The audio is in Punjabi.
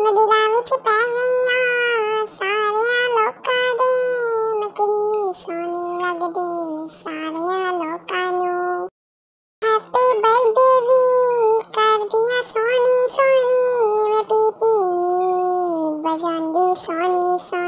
ਮੈਂ ਦਿਲਾਂ ਵਿੱਚ ਪੈ ਗਈਆਂ ਸਾਰਿਆਂ ਲੋਕਾਂ ਦੇ, ਮੈਂ ਕਿੰਨੀ ਸੋਹਣੀ ਲੱਗਦੀ ਸਾਰਿਆਂ ਲੋਕਾਂ ਨੂੰ। ਹੈਪੀ ਬਰਥਡੇ ਵੀ ਕਰਦੀਆਂ ਸੋਹਣੀ ਸੋਹਣੀ, ਮੈਂ ਪੀਪੀ ਨੀ ਵਜਾਉਂਦੀ ਸੋਹਣੀ ਸੋਹਣੀ।